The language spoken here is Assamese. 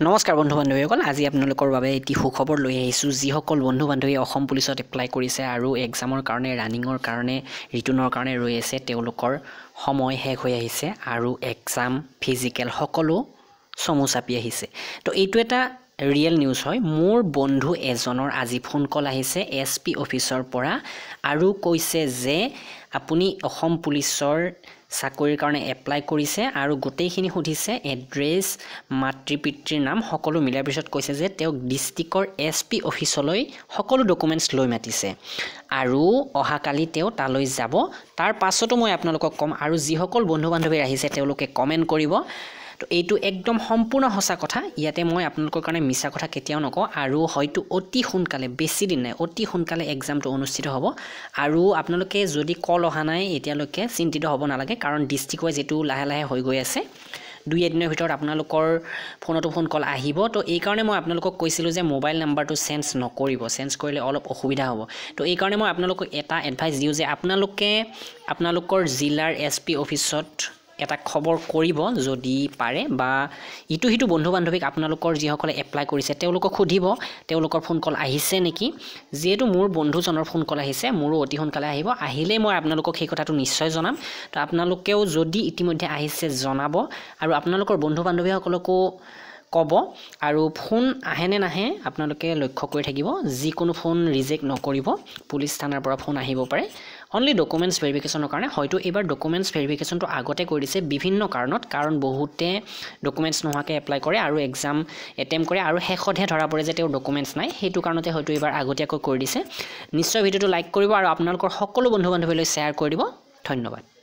নমস্কাৰ বন্ধু বান্ধৱীসকল আজি আপোনালোকৰ বাবে এটি সুখবৰ লৈ আহিছোঁ যিসকল বন্ধু বান্ধৱী অসম পুলিচত এপ্লাই কৰিছে আৰু এক্সামৰ কাৰণে ৰানিঙৰ কাৰণে ৰিটুনৰ কাৰণে ৰৈ আছে তেওঁলোকৰ সময় শেষ হৈ আহিছে আৰু এক্সাম ফিজিক্যাল সকলো চমু চাপি আহিছে তো এইটো এটা ৰিয়েল নিউজ হয় মোৰ বন্ধু এজনৰ আজি ফোন কল আহিছে এছপি অফিচৰ পৰা আৰু কৈছে যে আপুনি অসম পুলিচৰ চাকৰিৰ কাৰণে এপ্লাই কৰিছে আৰু গোটেইখিনি সুধিছে এড্ৰেছ মাতৃ পিতৃৰ নাম সকলো মিলাৰ পিছত কৈছে যে তেওঁ ডিস্ট্ৰিক্টৰ এছপি অফিচলৈ সকলো ডকুমেন্টছ লৈ মাতিছে আৰু অহাকালি তেওঁ তালৈ যাব তাৰ পাছতো মই আপোনালোকক কম আৰু যিসকল বন্ধু বান্ধৱী আহিছে তেওঁলোকে কমেন্ট কৰিব তো এইটো একদম সম্পূৰ্ণ সঁচা কথা ইয়াতে মই আপোনালোকৰ কাৰণে মিছা কথা কেতিয়াও নকওঁ আৰু হয়তো অতি সোনকালে বেছি দিন নাই অতি সোনকালে এক্সামটো অনুষ্ঠিত হ'ব আৰু আপোনালোকে যদি কল অহা নাই এতিয়ালৈকে চিন্তিত হ'ব নালাগে কাৰণ ডিস্ট্ৰিক্ট ৱাইজ যেটো লাহে লাহে হৈ গৈ আছে দুই এদিনৰ ভিতৰত আপোনালোকৰ ফোনটো ফোন কল আহিব তো এই কাৰণে মই আপোনালোকক কৈছিলোঁ যে মোবাইল নাম্বাৰটো চেঞ্জ নকৰিব চেঞ্জ কৰিলে অলপ অসুবিধা হ'ব তো এই কাৰণে মই আপোনালোকক এটা এডভাইস দিওঁ যে আপোনালোকে আপোনালোকৰ জিলাৰ এছপি অফিচত এটা খবৰ কৰিব যদি পাৰে বা ইটো হিটো বন্ধু বান্ধৱীক আপোনালোকৰ যিসকলে এপ্লাই কৰিছে তেওঁলোকক সুধিব তেওঁলোকৰ ফোন কল আহিছে নেকি যেহেতু মোৰ বন্ধুজনৰ ফোন কল আহিছে মোৰো অতি সোনকালে আহিব আহিলে মই আপোনালোকক সেই কথাটো নিশ্চয় জনাম তো আপোনালোকেও যদি ইতিমধ্যে আহিছে জনাব আৰু আপোনালোকৰ বন্ধু বান্ধৱীসকলকো কব আৰু ফোন আহেনে নাহে আপোনালোকে লক্ষ্য কৰি থাকিব যিকোনো ফোন ৰিজেক্ট নকৰিব পুলিচ থানাৰ পৰা ফোন আহিব পাৰে অনলি ডকুমেন্টছ ভেৰিফিকেশ্যনৰ কাৰণে হয়তো এবাৰ ডকুমেন্টছ ভেৰিফিকেশ্যনটো আগতে কৰি দিছে বিভিন্ন কাৰণত কাৰণ বহুতে ডকুমেন্টছ নোহোৱাকৈ এপ্লাই কৰে আৰু এক্সাম এটেম্প কৰে আৰু শেষতহে ধৰা পৰে যে তেওঁৰ ডকুমেন্টছ নাই সেইটো কাৰণতে হয়তো এবাৰ আগতীয়াকৈ কৰি দিছে নিশ্চয় ভিডিঅ'টো লাইক কৰিব আৰু আপোনালোকৰ সকলো বন্ধু বান্ধৱীলৈ শ্বেয়াৰ কৰি দিব ধন্যবাদ